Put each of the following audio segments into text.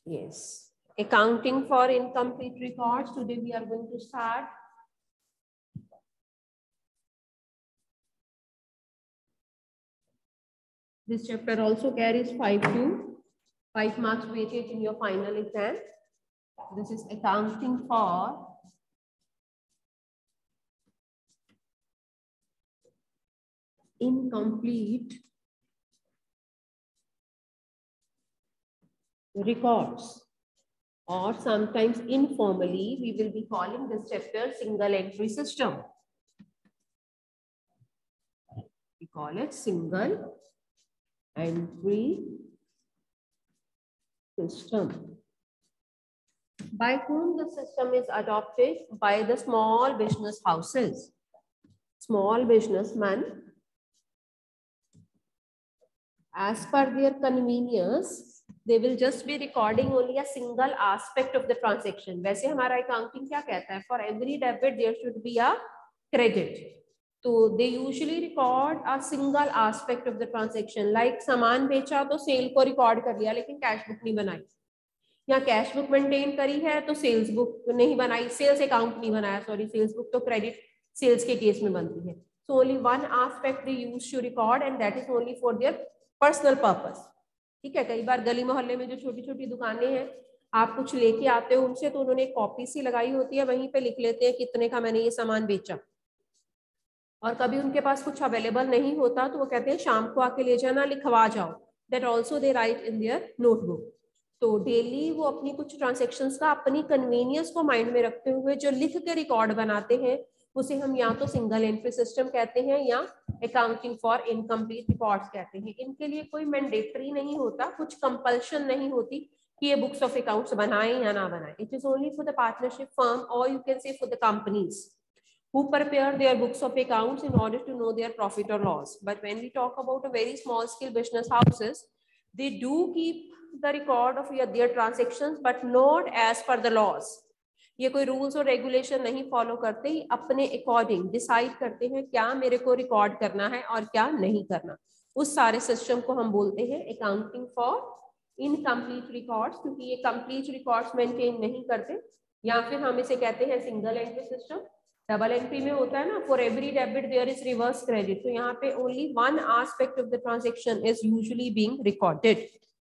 Yes. Accounting for incomplete records. Today we are going to start. This chapter also carries 5 marks weightage in your final exam. This is accounting for incomplete records, or sometimes informally we will be calling this chapter single entry system. We call it single entry system. By whom the system is adopted? By the small business houses. Small businessmen, as per their convenience, they will just be recording only a single aspect of the transaction. वैसे हमारा accounting क्या कहता है? For every debit there should be a credit. So they usually record a single aspect of the transaction. Like सामान बेचा तो cell को record कर लिया, लेकिन कैश बुक नहीं बनाई. या कैश बुक मेंटेन करी है तो सेल्स बुक नहीं बनाई, सेल्स अकाउंट नहीं बनाया, सॉरी सेल्स बुक तो क्रेडिट सेल्स के केस में बनती है. So only one aspect they use to record and that is only for their personal purpose. ठीक है. कई बार गली मोहल्ले में जो छोटी छोटी दुकानें हैं, आप कुछ लेके आते हो उनसे, तो उन्होंने एक कॉपी सी लगाई होती है, वहीं पे लिख लेते हैं कितने का मैंने ये सामान बेचा. और कभी उनके पास कुछ अवेलेबल नहीं होता तो वो कहते हैं शाम को आके ले जाना, लिखवा जाओ. That also they write in their notebook. तो डेली वो अपनी कुछ ट्रांजेक्शन्स का अपनी कन्वीनियंस को माइंड में रखते हुए जो लिख के रिकॉर्ड बनाते हैं, उसे हम या तो सिंगल एंट्री सिस्टम कहते हैं या अकाउंटिंग फॉर इनकम्प्लीट रिकॉर्ड्स कहते हैं. इनके लिए कोई मैंडेटरी नहीं होता, कुछ कंपल्शन नहीं होती कि ये बुक्स ऑफ अकाउंट्स बनाएं या ना बनाएं. It is only for the partnership firm और you can say for the companies who prepare their books of accounts in order to know their profit or loss. But when we talk about a very small scale business houses, they do keep the record of their transactions, but not as per the laws. ये कोई rules और regulation नहीं follow करते, अपने according decide करते हैं क्या मेरे को रिकॉर्ड करना है और क्या नहीं करना. उस सारे सिस्टम को हम बोलते हैं अकाउंटिंग फॉर इनकम्प्लीट रिकॉर्ड्स, क्योंकि ये कंप्लीट रिकॉर्ड्स मेंटेन नहीं करते. या फिर हम इसे कहते हैं single entry system. Double entry में होता है ना, for every debit there is reverse credit. तो यहाँ पे only one aspect of the transaction is usually being recorded.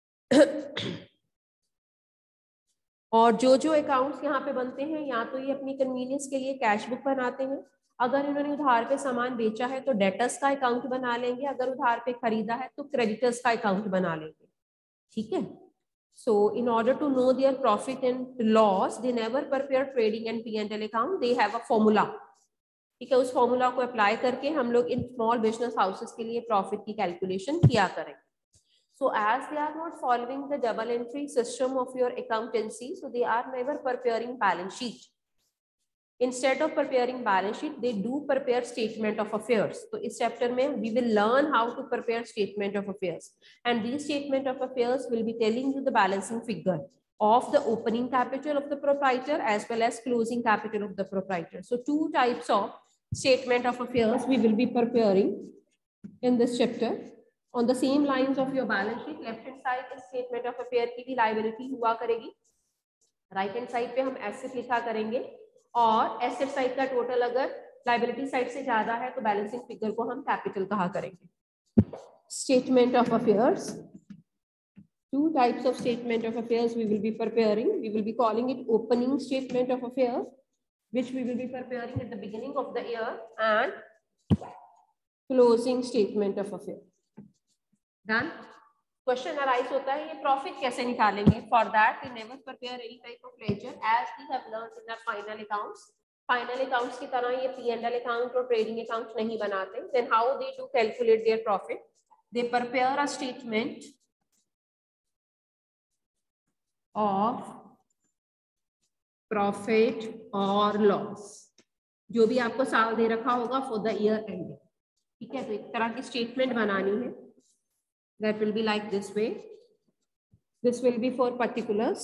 और जो अकाउंट्स यहाँ पे बनते हैं, या तो ये अपनी कन्वीनियंस के लिए कैश बुक बनाते हैं. अगर इन्होंने उधार पे सामान बेचा है तो डेटर्स का अकाउंट बना लेंगे, अगर उधार पे खरीदा है तो क्रेडिटर्स का अकाउंट बना लेंगे. ठीक है. So in order to know their profit and loss, they never prepare trading and P&L account. They have a formula. ठीक है. उस फॉर्मूला को अप्लाई करके हम लोग इन स्मॉल बिजनेस हाउसेस के लिए प्रॉफिट की कैलकुलेशन किया करेंगे. So as they are not following the double entry system of your accountancy, so they are never preparing balance sheet. Instead of preparing balance sheet, they do prepare statement of affairs. So इस chapter में we will learn how to prepare statement of affairs, and these statement of affairs will be telling you the balancing figure of the opening capital of the proprietor as well as closing capital of the proprietor. So two types of statement of affairs we will be preparing in this chapter. On the same lines of your balance sheet, left hand side is statement of affair की भी liability हुआ करेगी, right hand side पे हम asset लिखा करेंगे, और asset side का टोटल अगर लाइबिलिटी साइड से ज्यादा है तो बैलेंसिंग फिगर को हम कैपिटल कहा करेंगे. Statement of affairs, two types of statement of affairs we will be preparing. We will be calling it opening statement of affairs, which we will be preparing at the beginning of the year, and closing statement of affairs. Done. Question arise होता है, ये profit कैसे निकालेंगे? For that we never prepare any type of ledger as we have learned in the final accounts. Final accounts की तरह ये P&L account और trading account नहीं बनाते. Then how they do calculate their profit? They prepare a statement of profit और loss, जो भी आपको साल दे रखा होगा फॉर द ईयर एंडिंग. ठीक है. तो एक तरह की स्टेटमेंट बनानी है. That will be like this way. This will be for particulars.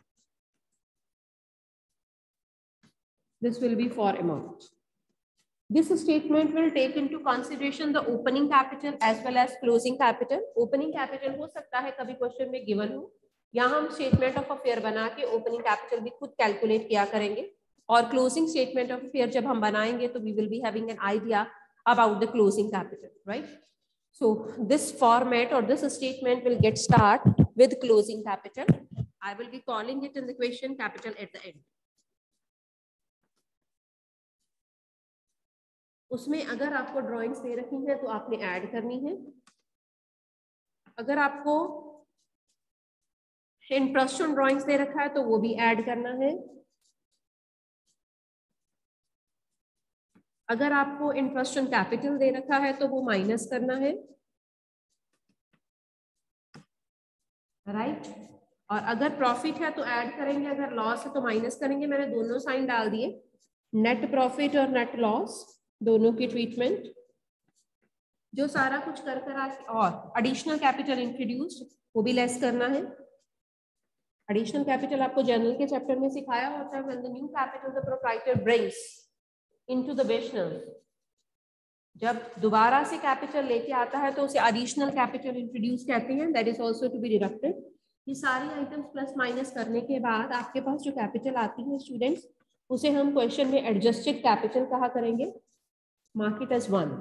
This will be for amount. This statement will take into consideration the opening capital as well as closing capital. Opening capital हो सकता है कभी question में given हो, यहाँ हम statement of affair बना के ओपनिंग कैपिटल भी खुद कैलकुलेट किया करेंगे, और क्लोजिंग स्टेटमेंट ऑफ अफेयर जब हम बनाएंगे तो we will be having an idea about the closing capital, right? So this format or this statement will get start with closing capital. I will be calling it in the question capital at the end. उसमें अगर आपको drawings दे रखी हैं तो आपने add करनी है। अगर आपको इंटरेस्ट ऑन ड्राइंग्स दे रखा है तो वो भी ऐड करना है। अगर आपको इंटरेस्ट ऑन कैपिटल दे रखा है तो वो माइनस करना है, राइट? और अगर प्रॉफिट है तो ऐड करेंगे, अगर लॉस है तो माइनस करेंगे। मैंने दोनों साइन डाल दिए, नेट प्रॉफिट और नेट लॉस, दोनों की ट्रीटमेंट। जो सारा कुछ कर और एडिशनल कैपिटल इंट्रोड्यूस्ड वो भी लेस करना है। एडिशनल कैपिटल आपको जनरल के चैप्टर में सिखाया होता है, when the new capital the proprietor brings into the business, जब दोबारा से कैपिटल लेके आता है तो उसे एडिशनल कैपिटल इंट्रोड्यूस कहते हैं, that is also to be deducted. ये सारी आइटम्स प्लस माइनस करने के बाद आपके पास जो कैपिटल आती है स्टूडेंट्स, उसे हम क्वेश्चन में एडजस्टेड कैपिटल कहा करेंगे, mark it as 1।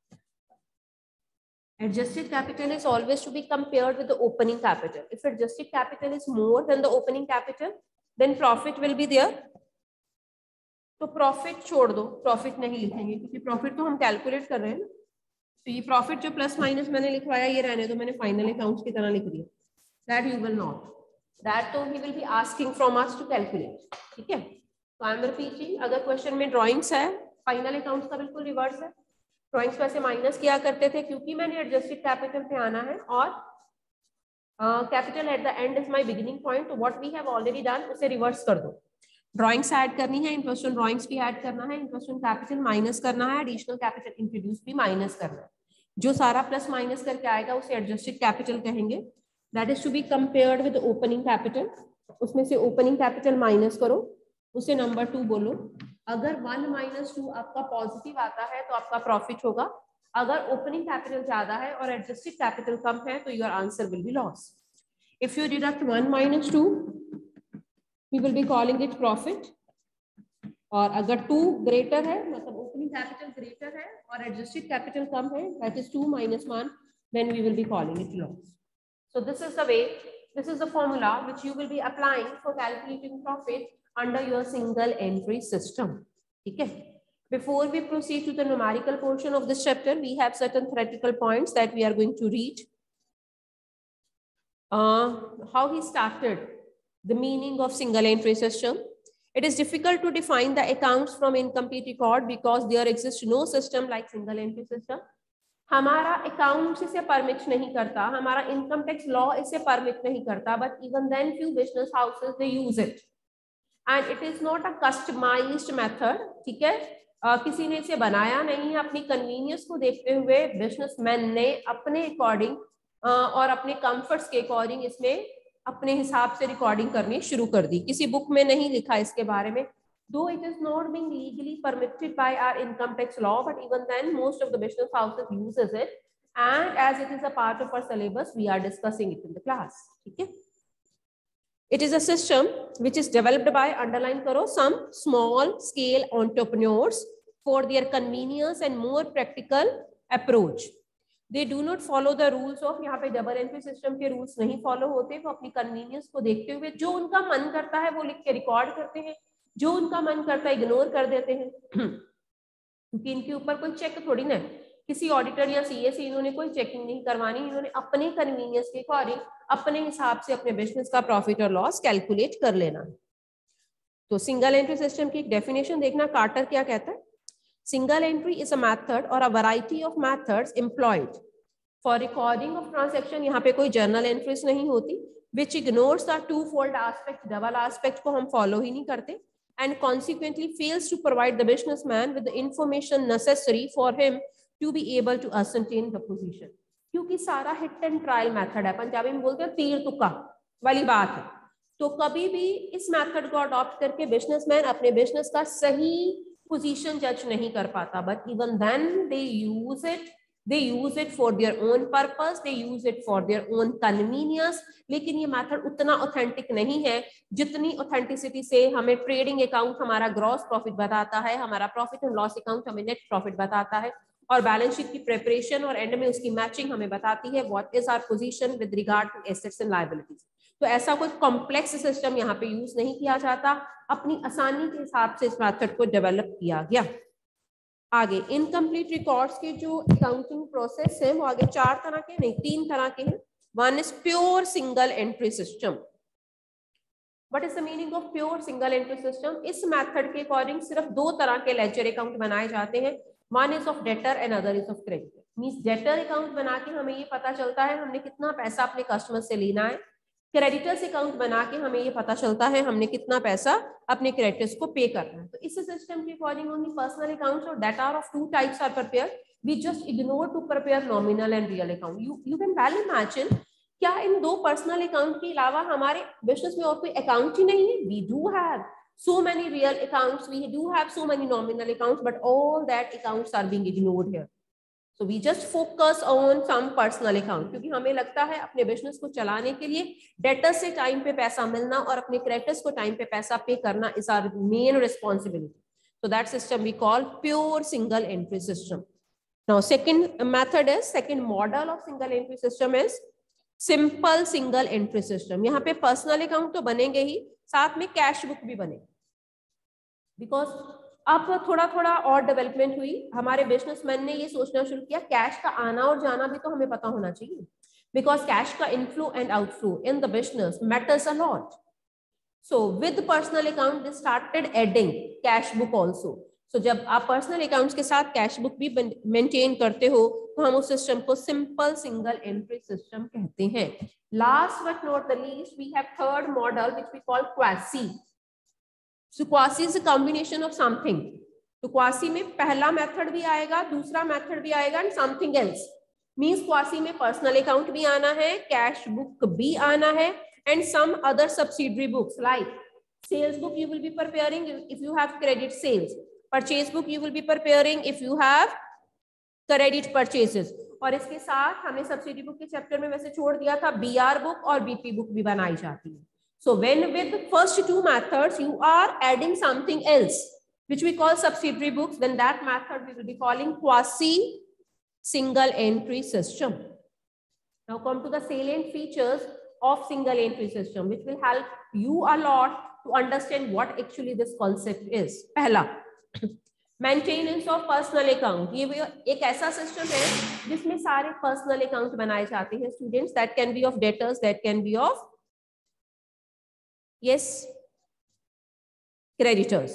Adjusted capital is always to be compared with the opening capital. If adjusted capital is more than the opening capital, then profit will be there. तो profit छोड़ दो, profit नहीं लिखेंगे क्योंकि profit तो हम calculate कर रहे हैं ना। तो ये प्रॉफिट जो प्लस माइनस मैंने लिखवाया ये रहने दो, मैंने फाइनल अकाउंट्स की तरह लिख दिया। That you will not, that तो ही will be asking from us to calculate, ठीक है? तो आई एम रिपीटिंग, अगर क्वेश्चन में ड्राइंग्स है, फाइनल अकाउंट्स का बिल्कुल रिवर्स है। ड्राइंग्स को ऐसे माइनस किया करते थे क्योंकि मैंने एडजस्टेड कैपिटल पे आना है, और capital at the end is my beginning point. तो what we have already done उसे रिवर्स कर दो। ड्राइंग्स ऐड करनी है, इंटरेस्ट ऑन ड्राइंग्स भी ऐड करना है, इंटरेस्ट ऑन कैपिटल माइनस करना है, एडिशनल कैपिटल इंट्रोड्यूस भी माइनस करना है। जो सारा प्लस माइनस करके आएगा उसे एडजस्टेड कैपिटल कहेंगे। That is to be compared with opening capital. उसमें से ओपनिंग कैपिटल माइनस करो, उसे नंबर 2 बोलो। अगर 1 - 2 आपका पॉजिटिव आता है तो आपका प्रॉफिट होगा। अगर ओपनिंग कैपिटल ज्यादा है और एडजस्टेड कैपिटल कम है तो your answer will be loss. If you deduct 1 - 2 we will be calling it profit, और अगर 2 ग्रेटर है, मतलब ओपनिंग कैपिटल ग्रेटर है और एडजस्टेड कैपिटल कम है, that is 2 - 1, then we will be calling it loss. So this is the way, this is the formula which you will be applying for calculating profit under your single entry system. ठीक है? Before we proceed to the numerical portion of this chapter, we have certain theoretical points that we are going to read. How he started the meaning of single entry system. It is difficult to define the accounts from incomplete record because there exists no system like single entry system. हमारा account इसे permit नहीं करता, हमारा income tax law इसे permit नहीं करता, but even then few business houses they use it and it is not a customised method. ठीक है, किसी ने इसे बनाया नहीं है, अपनी कन्वीनियंस को देखते हुए बिजनेसमैन ने अपने अकॉर्डिंग और अपने कंफर्ट्स के अकॉर्डिंग इसमें अपने हिसाब से रिकॉर्डिंग करनी शुरू कर दी। किसी बुक में नहीं लिखा इसके बारे में, though it is not being legally permitted by our income tax law, but even then most of the business houses uses it, and as it is a part of our syllabus we are discussing it in the class. ठीक है, it is a system which is developed by, underline करो, some small scale entrepreneurs for their convenience and more practical approach. They do not follow the rules of, यहाँ पे double entry system के rules नहीं follow होते, वो अपनी convenience को देखते हुए जो उनका मन करता है वो लिख के रिकॉर्ड करते हैं, जो उनका मन करता है इग्नोर कर देते हैं क्योंकि इनके ऊपर कोई चेक थोड़ी ना, किसी ऑडिटर या सीए से इन्होंने कोई चेकिंग नहीं करवानी, इन्होंने अपने कन्वीनियंस के अकॉर्डिंग अपने हिसाब से अपने बिजनेस का प्रॉफिट और लॉस कैलकुलेट कर लेना। तो सिंगल एंट्री सिस्टम की एक डेफिनेशन देखना, कार्टर क्या कहता है। Single entry is a method और a variety of methods employed for recording of transaction. यहाँ पे कोई जर्नल एंट्रीज नहीं होती, which ignores the two fold aspect, double aspect को हम फॉलो ही नहीं करते, and consequently fails to provide the businessman with the information necessary for him to be able to ascertain the position. क्योंकि सारा hit and trial method है, पंजाबी में बोलते हैं तीर तुक्का वाली बात है, तो कभी भी इस मेथड को अडॉप्ट करके बिजनेसमैन अपने बिजनेस का सही पोजीशन जज नहीं कर पाता, but even then they use it They use it for their own purpose, they use it for their own convenience, लेकिन ये मेथड उतना ऑथेंटिक नहीं है जितनी ऑथेंटिसिटी से हमें ट्रेडिंग अकाउंट हमारा ग्रॉस प्रॉफिट बताता है, हमारा प्रॉफिट एंड लॉस अकाउंट हमें नेट प्रॉफिट बताता है, और बैलेंस शीट की प्रिपरेशन और एंड में उसकी मैचिंग हमें बताती है what is our position with regard to assets and liabilities. तो ऐसा कोई कॉम्प्लेक्स सिस्टम यहाँ पे यूज नहीं किया जाता, अपनी आसानी के हिसाब से इस मेथड को डेवलप किया गया। आगे इनकम्प्लीट रिकॉर्ड्स के जो अकाउंटिंग प्रोसेस है वो आगे 4 तरह के नहीं 3 तरह के हैं। One is pure single entry system. What is the meaning of pure single entry system? इस मेथड के अकॉर्डिंग सिर्फ 2 तरह के लेजर अकाउंट बनाए जाते हैं, one is of debtor and other is of creditor. Means debtor account बना के हमें ये पता चलता है हमने कितना पैसा अपने कस्टमर से लेना है, क्रेडिटर्स अकाउंट बना के हमें ये पता चलता है हमने कितना पैसा अपने क्रेडिटर्स को पे करना है। तो इस सिस्टम के अकॉर्डिंग ओनली पर्सनल अकाउंट्स और data of 2 types are prepared, we just ignore to prepare nominal and real account. You can well imagine, क्या इन 2 पर्सनल अकाउंट के अलावा हमारे बिजनेस में और कोई अकाउंट ही नहीं है? We do have so many real accounts, we do have so many nominal accounts, but all that accounts are being ignored here. So we just focus on some personal account, क्योंकि हमें लगता है अपने business को चलाने के लिए debtor से टाइम पे पैसा मिलना और अपने क्रेडिटर्स को टाइम पे पैसा पे करना is our main responsibility. So that system we call pure single entry system. Now second method is, second model of single entry system is simple single entry system. यहाँ पे पर्सनल अकाउंट तो बनेंगे ही, साथ में कैश बुक भी बनेगी, because अब थोड़ा थोड़ा और डेवलपमेंट हुई, हमारे बिजनेसमैन ने ये सोचना शुरू किया कैश का आना और जाना भी तो हमें पता होना चाहिए, बिकॉज कैश का inflow and outflow in the business matters a lot. So with personal account they started adding cash book also. So जब आप पर्सनल अकाउंट्स के साथ कैश बुक भी मेंटेन करते हो तो हम उस सिस्टम को सिंपल सिंगल एंट्री सिस्टम कहते हैं। Last but not the least we have third model which we call quasi. So quasi is a combination of something. तो क्वासी में पहला मेथड भी आएगा, दूसरा मेथड भी आएगा and something else. Means quasi में पर्सनल अकाउंट भी आना है, कैश बुक भी आना है and some other subsidiary books like sales book you will be preparing if you have credit sales, purchase book you will be preparing if you have credit purchases। और इसके साथ हमने सब्सिडी बुक के chapter में वैसे छोड़ दिया था बीआर बुक और बीपी बुक भी बनाई जाती है। So when with first 2 methods you are adding something else which we call subsidiary books, then that method we will be calling quasi single entry system. Now come to the salient features of single entry system which will help you a lot to understand what actually this concept is. पहला, maintenance of personal account. ये एक ऐसा system है जिसमें सारे personal account बनाए जाते हैं students, that can be of debtors, that can be of yes creditors.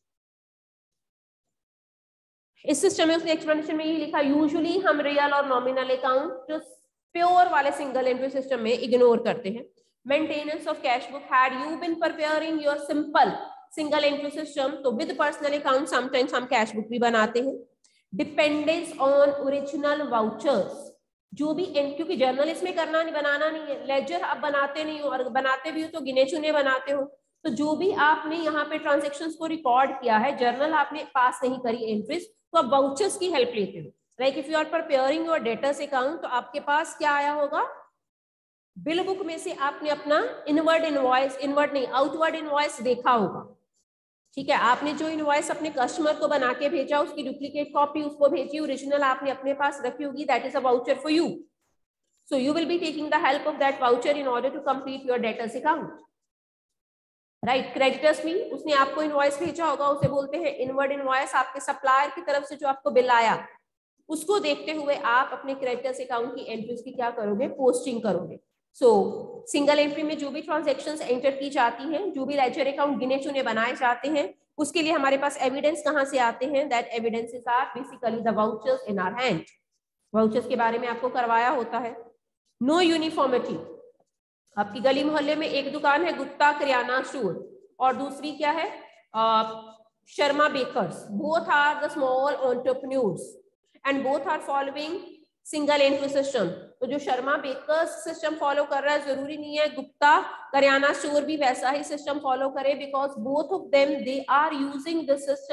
इस सिस्टम में उसने एक्सप्लेनेशन में ये लिखा यूजुअली हम रियल और नॉमिनल अकाउंट जो प्योर वाले सिंगल एंट्री सिस्टम में इग्नोर करते हैं। Maintenance of cash book, had you been preparing your simple single entry system तो विद पर्सनल अकाउंट समटाइम्स हम कैश बुक भी बनाते हैं। डिपेंडेंस ऑन ओरिजिनल वाउचर्स, जो भी क्योंकि जर्नल इसमें करना नहीं, बनाना नहीं है, लेजर आप बनाते नहीं हो और बनाते भी हो तो गिने चुने बनाते हो, तो जो भी आपने यहाँ पे ट्रांजेक्शन्स को रिकॉर्ड किया है, जर्नल आपने पास नहीं करी एंट्रीज, तो आप वाउचर्स की हेल्प लेते हो। Like if you are preparing your debtors account तो आपके पास क्या आया होगा, बिल बुक में से आपने अपना इनवर्ड इनवॉइस, इनवर्ड नहीं आउटवर्ड इनवॉइस देखा होगा, ठीक है। आपने जो इनवॉइस अपने कस्टमर को बना के भेजा उसकी डुप्लीकेट कॉपी उसको भेजी, ओरिजिनल आपने अपने पास रखी होगी, that is a voucher for you. So you will be taking the help of that voucher in order to complete your debtors account, right. Creditors भी उसने आपको इनवॉइस भेजा होगा, उसे बोलते हैं इनवर्ड इनवॉइस। आपके सप्लायर की तरफ से जो आपको बिल आया उसको देखते हुए आप अपने क्रेडिटर्स अकाउंट की एंट्रीज की क्या करोगे, पोस्टिंग करोगे। सो सिंगल एंट्री में जो भी ट्रांजैक्शंस एंटर की जाती हैं, जो भी लेजर अकाउंट गिने चुने बनाए जाते हैं, उसके लिए हमारे पास एविडेंस कहाँ से आते हैं, that evidences are basically the vouchers in our hand. Vouchers के बारे में आपको करवाया होता है। नो यूनिफॉर्मिटी, आपकी गली मोहल्ले में एक दुकान है गुप्ता किराना स्टोर और दूसरी क्या है Sharma bakers, both are the small entrepreneurs and both are following single entry system. तो जो शर्मा बेकर्स सिस्टम फॉलो कर रहा है, जरूरी नहीं है गुप्ता करियाना स्टोर भी वैसा ही सिस्टम फॉलो करे, because both of them they are using this system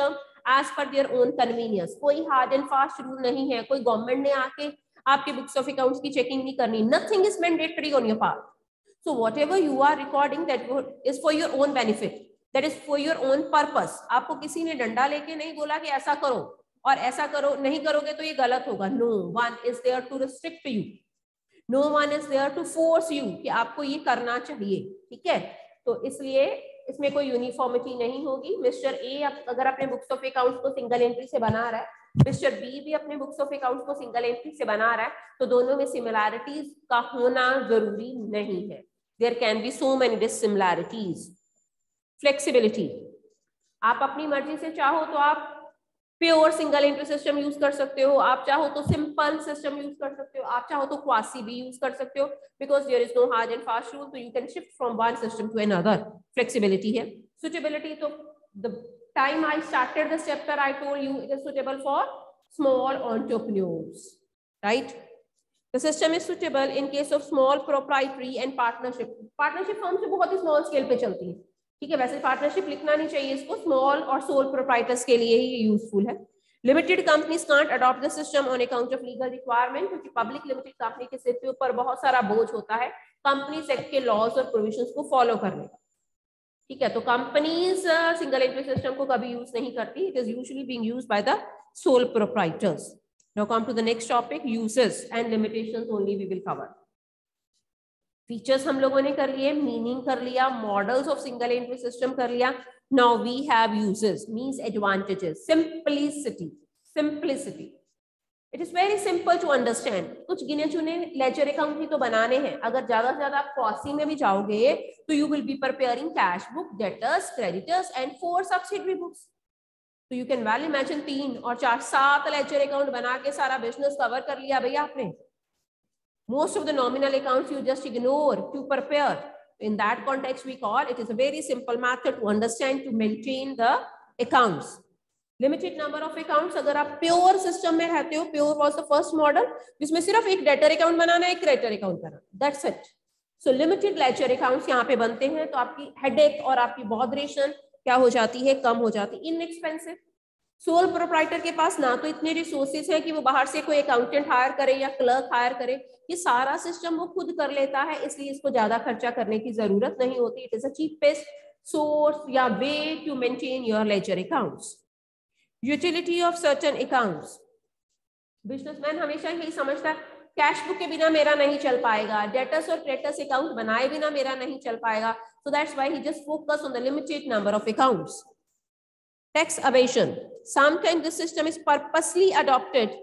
as per their own convenience. कोई हार्ड एंड फास्ट रूल नहीं है, कोई गवर्नमेंट ने आके आपके बुक्स ऑफ अकाउंट्स की चेकिंग नहीं करनी, nothing is mandatory on your part. So whatever you are recording that is for your own benefit, that is for your own purpose. आपको किसी ने डंडा लेके नहीं बोला कि ऐसा करो और ऐसा करो, नहीं करोगे तो ये गलत होगा। No one is there to restrict you, no one is there to force you कि आपको ये करना चाहिए, ठीक है। तो इसलिए इसमें कोई यूनिफॉर्मिटी नहीं होगी। मिस्टर ए अगर अपने बुक्स ऑफ अकाउंट्स को सिंगल एंट्री से बना रहा है, मिस्टर बी भी अपने बुक्स ऑफ अकाउंट्स को सिंगल एंट्री से बना रहा है, तो दोनों में सिमिलैरिटीज का होना जरूरी नहीं है। There can be so many dissimilarities. Flexibility, आप अपनी मर्जी से चाहो तो आप pure single entry system use कर सकते हो, आप चाहो तो सिंपल सिस्टम यूज कर सकते हो, आप चाहो तो क्वासी भी यूज कर सकते हो, because there is no hard and fast rule, तो you can shift from one system to another. Flexibility है। सुटेबिलिटी, तो the time I started this chapter I told you it is suitable for small entrepreneurs, right. The system is suitable in case of small proprietary and partnership. Partnership firm से बहुत ही small scale पे चलती है, ठीक है। वैसे partnership लिखना नहीं चाहिए इसको, स्मॉल और सोल प्रोप्राइटर्स के लिए ही यूजफुल है। Limited companies can't adopt the system on account of legal requirement, क्योंकि पब्लिक लिमिटेड कंपनी के सिर के ऊपर बहुत सारा बोझ होता है कंपनीज एक्ट के लॉज और प्रोविजंस को फॉलो करने का, ठीक है। तो कंपनीज सिंगल एंट्री सिस्टम को कभी यूज नहीं करती, it is usually being used by the sole proprietors. Now come to the next topic, uses and limitations only we will cover. Features हम लोगों ने कर लिए, meaning कर लिया, models of single entry system कर लिया. Now we have uses, means advantages. Simplicity, simplicity. It is very simple to understand. कुछ गिने चुने लेजर अकाउंट ही तो बनाने हैं। अगर ज्यादा से ज्यादा आप कॉसी में भी जाओगे तो you will be preparing cash book, debtors, creditors and 4 subsidiary books. तो यू कैन वेल इमेजिन 3 और 4 7 लेजर अकाउंट बना के सारा बिजनेस कवर कर लिया भैया आपने। Most of the nominal accounts you just ignore to prepare. In that context we call it is a very simple method to understand to maintain the accounts. Limited number of accounts, अगर आप pure system में रहते हो, pure was the first model जिसमें सिर्फ एक debtor account बनाना है, एक क्रेडिटर अकाउंट बनाना, that's it. So limited ledger accounts यहाँ पे बनते हैं, तो आपकी हेडेक और आपकी बॉदरेशन क्या हो जाती है, कम हो जाती है, इनएक्सपेंसिव। सोल प्रोप्राइटर के पास ना तो इतने रिसोर्सेज है कि वो बाहर से कोई अकाउंटेंट हायर करे या क्लर्क हायर करे, ये सारा सिस्टम वो खुद कर लेता है, इसलिए इसको ज्यादा खर्चा करने की जरूरत नहीं होती। It is a cheapest source या way to maintain your ledger accounts. Utility of certain accounts, businessman हमेशा यही समझता है कैश बुक के बिना मेरा नहीं चल पाएगा, डेटर्स और क्रेडिटर्स अकाउंट बनाए बिना मेरा नहीं चल पाएगा, so that's why he just focus on the limited number of accounts. Tax evasion, sometimes this system is purposely adopted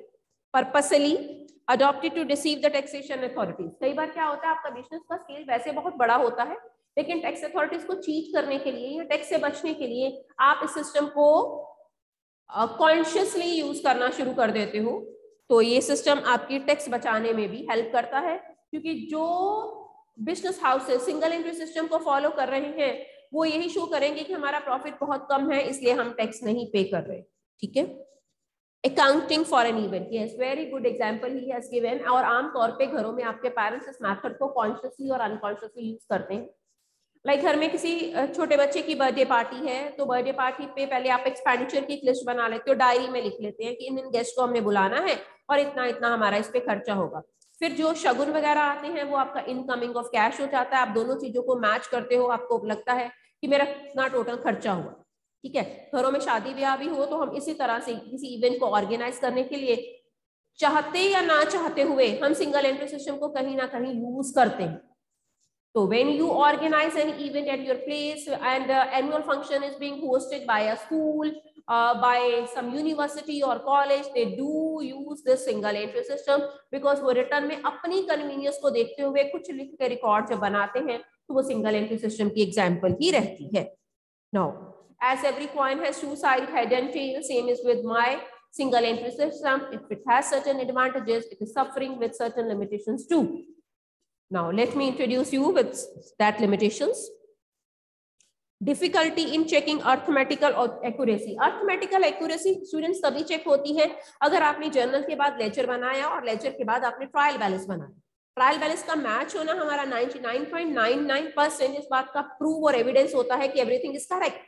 to deceive the taxation authorities. कई बार क्या होता है, आपका बिजनेस का स्केल वैसे बहुत बड़ा होता है, लेकिन टैक्स अथॉरिटीज को चीट करने के लिए या टैक्स से बचने के लिए आप इस सिस्टम को कॉन्शियसली यूज करना शुरू कर देते हो, तो ये सिस्टम आपकी टैक्स बचाने में भी हेल्प करता है। क्योंकि जो business houses single entry system को फॉलो कर रहे हैं वो यही शो करेंगे कि हमारा प्रॉफिट बहुत कम है इसलिए हम टैक्स नहीं पे कर रहे, ठीक है। Accounting for an event, yes very good example he has given. और आमतौर पे घरों में आपके पेरेंट्स इस मेथड को कॉन्शियसली और अनकॉन्शियसली यूज करते हैं। लाइक घर में किसी छोटे बच्चे की बर्थडे पार्टी है, तो बर्थडे पार्टी पे पहले आप एक्सपेंडिचर की एक लिस्ट बना लेते हो, डायरी में लिख लेते हैं कि इन गेस्ट को हमने बुलाना है और इतना इतना हमारा इस पे खर्चा होगा। फिर जो शगुन वगैरह आते हैं वो आपका इनकमिंग ऑफ कैश हो जाता है, आप दोनों चीजों को मैच करते हो, आपको लगता है कि मेरा कितना टोटल खर्चा हुआ, ठीक है। घरों में शादी ब्याह भी हो तो हम इसी तरह से किसी इवेंट को ऑर्गेनाइज करने के लिए चाहते या ना चाहते हुए हम सिंगल एंट्री सिस्टम को कहीं ना कहीं यूज करते हैं। So when you organize an event at your place and annual function is being hosted by a school, by some university or college, they do use this single entry system because वो return में अपनी convenience को देखते हुए कुछ लिख के record जब बनाते हैं तो वो सिंगल एंट्री सिस्टम की एग्जाम्पल ही रहती है। Now, as every coin has two sides, head and tail, same is with my single entry system. If it has certain advantages, it is suffering with certain limitations too. Now, let me introduce you with that limitations. Difficulty in checking arithmetical accuracy. Arithmetical accuracy students तभी check होती है अगर आपने journal के बाद laser बनाया और laser के बाद आपने ट्रायल बैलेंस बनाया। ट्रायल बैलेंस का मैच होना हमारा 99.99% इस बात का प्रूव और एविडेंस होता है कि everything is correct.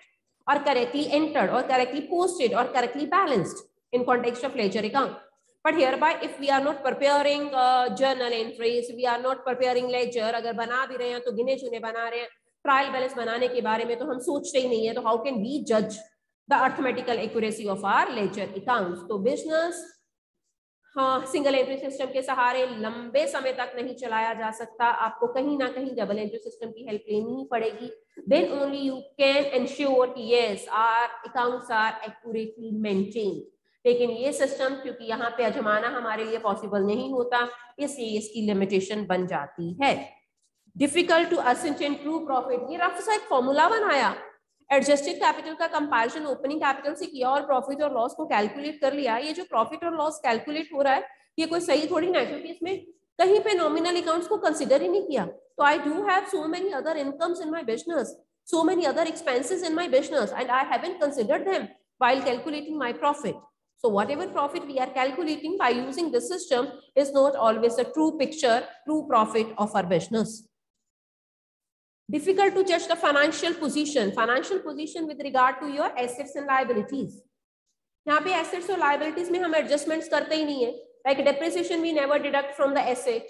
or correctly entered or correctly posted or correctly balanced in context of ledger account. But hereby if we are not preparing journal entries, we are not preparing ledger, अगर बना भी रहे हैं तो गिने चुने बना रहे हैं, ट्रायल बैलेंस बनाने के बारे में तो हम सोचते ही नहीं है, तो हाउ कैन वी जज the arithmetical accuracy of our ledger accounts. तो बिजनेस सिंगल एंट्री सिस्टम के सहारे लंबे समय तक नहीं चलाया जा सकता, आपको कहीं ना कहीं डबल एंट्री सिस्टम की हेल्प लेनी ही पड़ेगी. Then only you can ensure कि yes our accounts are accurately maintained. लेकिन ये सिस्टम क्योंकि यहाँ पे अजमाना हमारे लिए पॉसिबल नहीं होता, इसलिए इसकी लिमिटेशन बन जाती है. Difficult to ascertain true profit, ये रफ सा एक फॉर्मूला बनाया, एडजस्टेड कैपिटल का कंपैरिजन ओपनिंग कैपिटल से किया और प्रॉफिट और लॉस को कैलकुलेट कर लिया. ये जो प्रॉफिट और लॉस कैलकुलेट हो रहा है ये कोई सही थोड़ी ना है, क्योंकि इसमें कहीं पे नॉमिनल अकाउंट्स को कंसीडर ही नहीं किया. तो I do have so many other incomes in my business, so many other expenses in my business, and I haven't considered them while calculating my profit. So whatever profit we are calculating by using this system is not always a true picture, true profit of our business. Difficult to judge the financial position with regard to your assets and liabilities. यहाँ पे assets और liabilities में हम adjustments करते ही नहीं है. Like depreciation we never deduct from the asset.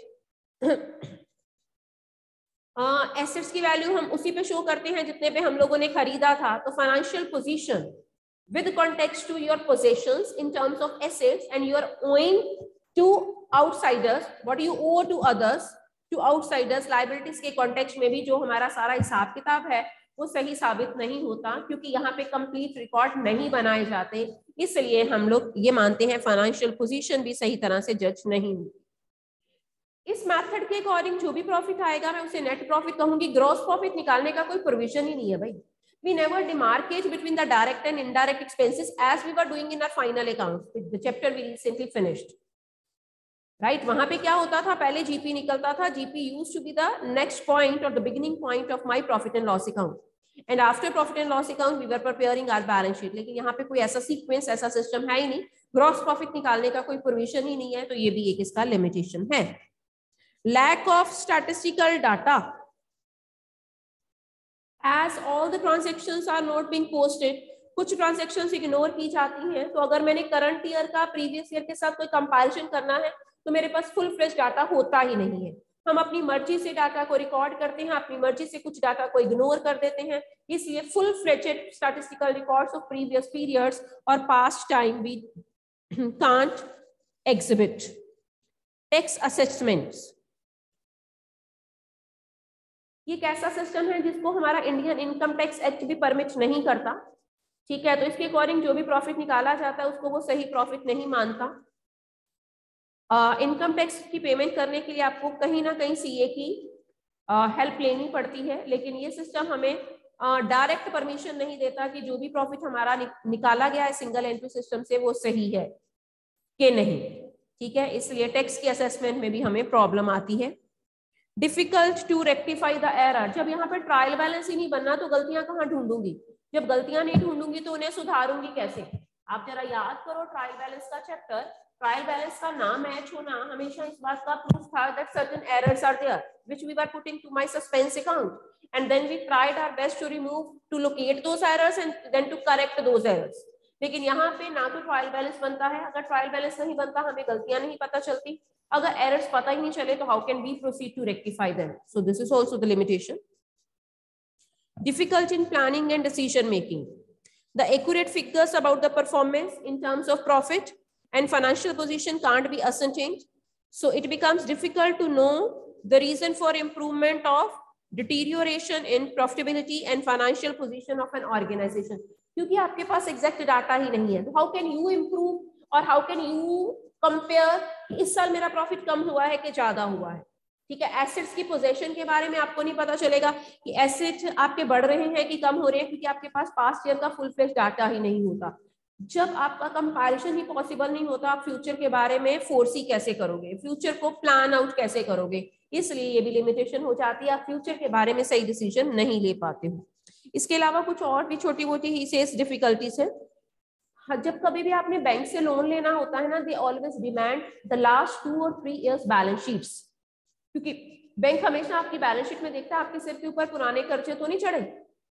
Assets की value हम उसी पे शो करते हैं जितने पे हम लोगों ने खरीदा था. तो financial position with context to your possessions in terms of assets, and you are owing to outsiders what you owe to others, to outsiders. liabilities के context में भी जो हमारा सारा हिसाब किताब है वो सही साबित नहीं होता, क्योंकि यहाँ पे कंप्लीट रिकॉर्ड नहीं बनाए जाते, इसलिए हम लोग ये मानते हैं फाइनेंशियल पोजीशन भी सही तरह से जज नहीं होती. इस मेथड के अकॉर्डिंग जो भी प्रॉफिट आएगा मैं उसे नेट प्रॉफिट कहूंगी. ग्रॉस प्रॉफिट निकालने का कोई प्रोविजन ही नहीं है भाई. We never demarcate between the direct and indirect expenses as we were doing in our final accounts, the chapter we recently finished. Right, वहां पे क्या होता था, पहले जीपी निकलता था. GP used to be the next point और the beginning point of my profit and loss account, and after profit and loss account we were preparing our balance sheet. लेकिन यहाँ पे कोई ऐसा सीक्वेंस, ऐसा सिस्टम है ही नहीं. ग्रॉस प्रॉफिट निकालने का कोई प्रोविजन ही नहीं है, तो ये भी एक इसका लिमिटेशन है. Lack of statistical data, as all the transactions are not being posted. कुछ ट्रांजेक्शन्स इग्नोर की जाती हैं. तो अगर मैंने करंट ईयर का प्रीवियस ईयर के साथ कोई कंपैरिजन करना है तो मेरे पास फुल फ्लेज डाटा होता ही नहीं है. हम अपनी मर्जी से डाटा को रिकॉर्ड करते हैं, अपनी मर्जी से कुछ डाटा को इग्नोर कर देते हैं. इसलिए full fledged statistical records of previous periods और past time we can't exhibit. Tax assessments, ये कैसा सिस्टम है जिसको हमारा इंडियन इनकम टैक्स एक्ट भी परमिट नहीं करता. ठीक है, तो इसके अकॉर्डिंग जो भी प्रॉफिट निकाला जाता है उसको वो सही प्रॉफिट नहीं मानता. इनकम टैक्स की पेमेंट करने के लिए आपको कहीं ना कहीं सीए की हेल्प लेनी पड़ती है, लेकिन ये सिस्टम हमें डायरेक्ट परमिशन नहीं देता कि जो भी प्रॉफिट हमारा निकाला गया है सिंगल एंट्री सिस्टम से वो सही है कि नहीं. ठीक है, इसलिए टैक्स की असेसमेंट में भी हमें प्रॉब्लम आती है. Difficult to rectify the error, जब यहाँ पर ट्रायल बैलेंस ही नहीं बनना तो गलतियां कहाँ ढूंढूंगी. जब गलतियां नहीं ढूंढूंगी तो उन्हें सुधारूंगी कैसे. आप जरा याद करो ट्रायल बैलेंस का चैप्टर. ट्रायल बैलेंस का ना मैच होना हमेशा इस बात का प्रूफ था that certain errors are there which we were putting to my suspense account, and then we tried our best to remove, to locate those errors and then to correct those errors. लेकिन यहाँ पे ना तो trial balance बनता है. अगर trial balance नहीं बनता हमें गलतियां नहीं पता चलती. अगर एरर्स पता ही नहीं चले तो how can we proceed to rectify them. So this is also the limitation. Difficult in planning and decision making. The accurate figures about the performance in terms of profit and financial position can't be ascertained. So it becomes difficult to know the reason for improvement of deterioration in profitability and financial position of an organization. क्योंकि आपके पास exact data ही नहीं है. How can you improve or how can you compare इस साल मेरा profit कम हुआ है कि ज्यादा हुआ है. ठीक है, एसेट्स की पोजीशन के बारे में आपको नहीं पता चलेगा कि एसेट आपके बढ़ रहे हैं कि कम हो रहे हैं, क्योंकि आपके पास पास्ट ईयर का फुल फ्लेज डाटा ही नहीं होता. जब आपका कंपैरिजन ही पॉसिबल नहीं होता, आप फ्यूचर के बारे में फोरसी कैसे करोगे, फ्यूचर को प्लान आउट कैसे करोगे. इसलिए ये भी लिमिटेशन हो जाती है, आप फ्यूचर के बारे में सही डिसीजन नहीं ले पाते हो. इसके अलावा कुछ और भी छोटी मोटी ही सेस डिफिकल्टीज है. जब कभी भी आपने बैंक से लोन लेना होता है ना, they always demand the last 2 और 3 इयर्स बैलेंस शीट्स, क्योंकि बैंक हमेशा आपकी बैलेंस शीट में देखता है आपके सिर के ऊपर पुराने कर्जे तो नहीं चढ़े.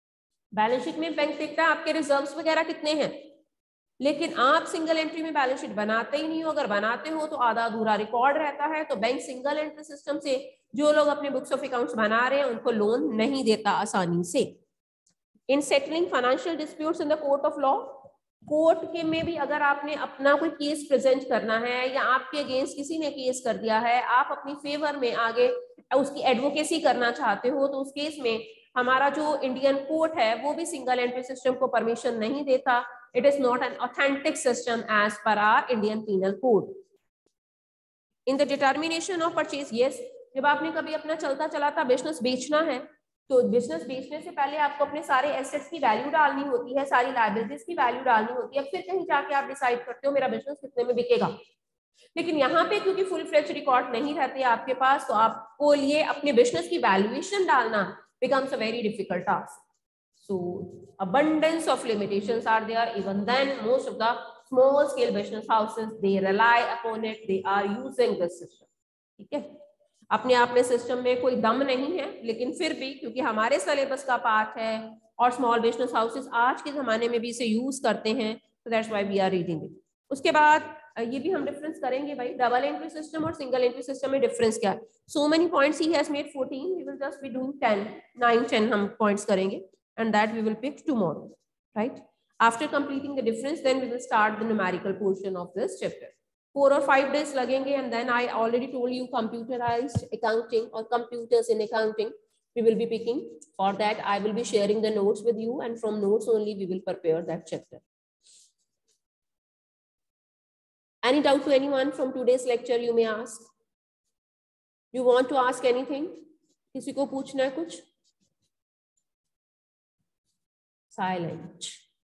बैलेंस शीट में बैंक देखता है आपके रिजर्व्स वगैरह कितने हैं, लेकिन आप सिंगल एंट्री में बैलेंस शीट बनाते ही नहीं हो। अगर बनाते हो तो आधा अधूरा रिकॉर्ड रहता है। तो बैंक सिंगल एंट्री सिस्टम से जो लोग अपने बुक्स ऑफ अकाउंट्स बना रहे हैं उनको लोन नहीं देता आसानी से। In settling financial disputes in the court of law, court के में भी अगर आपने अपना कोई केस प्रेजेंट करना है या आपके अगेंस्ट किसी ने केस कर दिया है, आप अपनी फेवर में आगे उसकी एडवोकेसी करना चाहते हो, तो उस केस में हमारा जो इंडियन कोर्ट है वो भी सिंगल एंट्री सिस्टम को परमिशन नहीं देता। It is not an authentic system as per our Indian penal code. In the determination of purchase, yes, जब आपने कभी अपना चलता चलाता बिजनेस बेचना है तो बिजनेस बेचने से पहले आपको अपने सारे एसेट्स की वैल्यू डालनी होती है, सारी लायबिलिटीज की वैल्यू डालनी होती है, फिर कहीं जाके आप डिसाइड करते हो मेरा बिजनेस कितने में बिकेगा। लेकिन यहाँ पे क्योंकि फुल फ्लेज रिकॉर्ड नहीं रहते आपके पास, तो आपको लिए अपने बिजनेस की वैल्यूएशन डालना becomes a very difficult task. So abundance of limitations are there. Even then, most of the small scale business houses, they rely upon it, they are using this system. ठीक है, अपने आप में system में कोई दम नहीं है, लेकिन फिर भी क्योंकि हमारे सिलेबस का पार्ट है और स्मॉल बिजनेस हाउसेस आज के जमाने में भी इसे यूज करते हैं, so that's why we are reading it. उसके बाद ये भी हम डिफरेंस करेंगे भाई, डबल एंट्री सिस्टम और सिंगल एंट्री सिस्टम में डिफरेंस क्या है। So many points he has made 14, we will just be doing 9-10 हम पॉइंट्स करेंगे and that we will pick tomorrow, right. After completing the difference then we will start the numerical portion of this chapter. 4 or 5 days लगेंगे and then I already told you computerised accounting और computers in accounting we will be picking. For that I will be sharing the notes with you and from notes only we will prepare that chapter. Any doubt to anyone from today's lecture you may ask? You want to ask anything? किसी को पूछना है कुछ? Silent.